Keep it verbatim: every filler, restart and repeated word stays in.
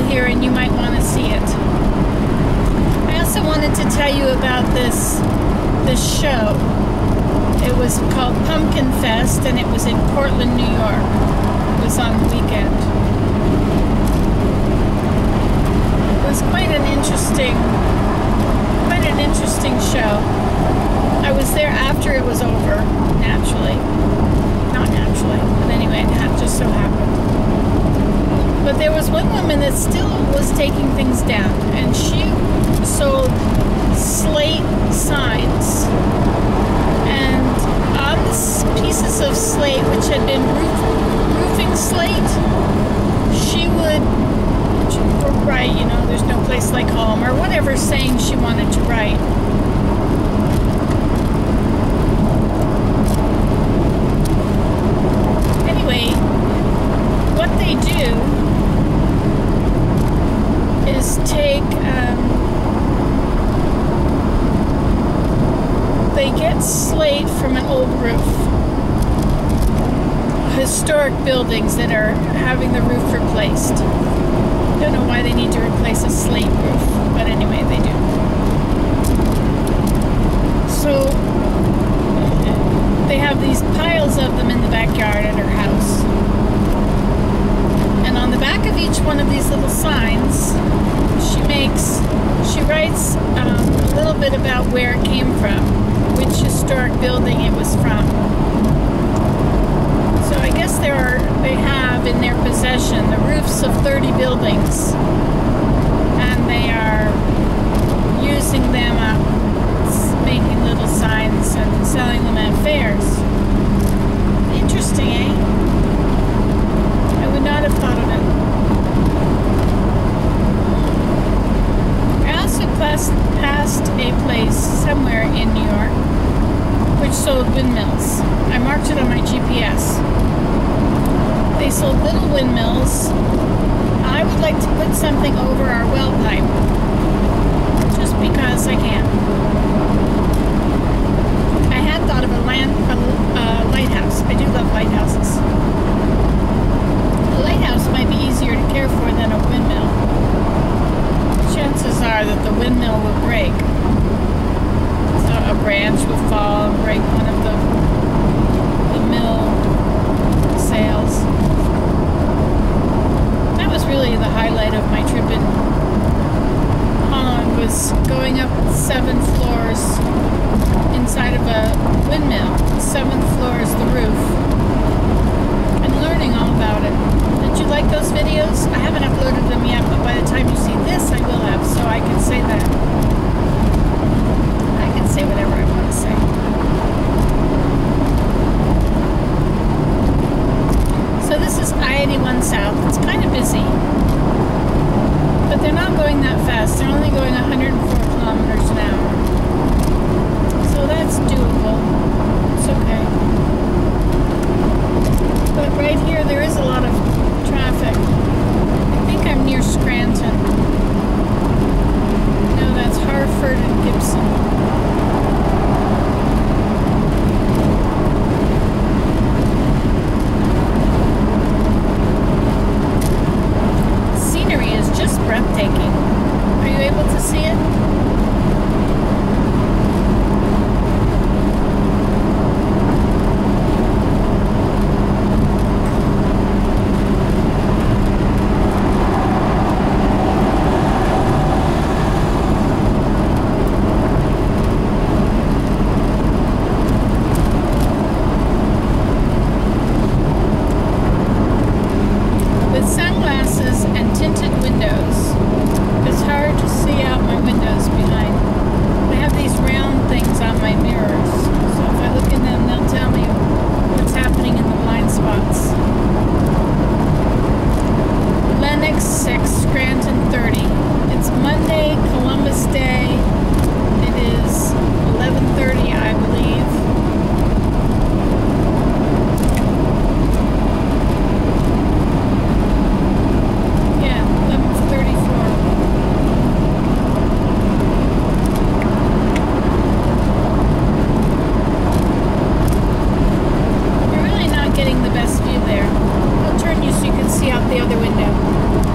here and you might want to see it. I also wanted to tell you about this this show. It was called Pumpkinfest, and it was in Courtland, New York. It was on the weekend. It was quite an interesting, quite an interesting show. I was there after it was over, naturally. Not naturally, but anyway, it had just so happened. But there was one woman that still was taking things down, and she sold Slate signs. And on the pieces of slate, which had been roof, roofing slate, she would write, you know, there's no place like home, or whatever saying she wanted to write. Anyway, what they do is take, um, they get slate from an old roof. Historic buildings that are having the roof replaced. Don't know why they need to replace a slate roof, but anyway, they do. So they have these piles of them in the backyard at her house. And on the back of each one of these little signs, she makes, she writes um, a little bit about where it came from, which historic building it was from. So I guess there are, they have in their possession the roofs of thirty buildings, and they are using them up, making little signs and selling them at fairs. Interesting, eh? I would not have thought of it. I also passed, passed a place somewhere in New York which sold windmills. I marked it on my G P S. They sold little windmills. I would like to put something over our well pipe, just because I can. I had thought of a land, a, a lighthouse. I do love lighthouses. A lighthouse might be easier to care for than a windmill. Chances are that the windmill will break. So a branch will fall and break one of the, the mill sails. That was really the highlight of my trip in Holland, was going up seven floors inside of a windmill. The seventh floor is the roof. And learning all about it. Did you like those videos? I haven't uploaded them yet, but by the time you see this, I will have, so I can say that. I can say whatever I want to say. So this is I eighty-one South. It's kind of busy. But they're not going that fast. They're only going one hundred four kilometers an hour. So that's doable. It's okay. But right here, there is a lot of traffic. I think I'm near Scranton. No, that's Hartford and Gibson.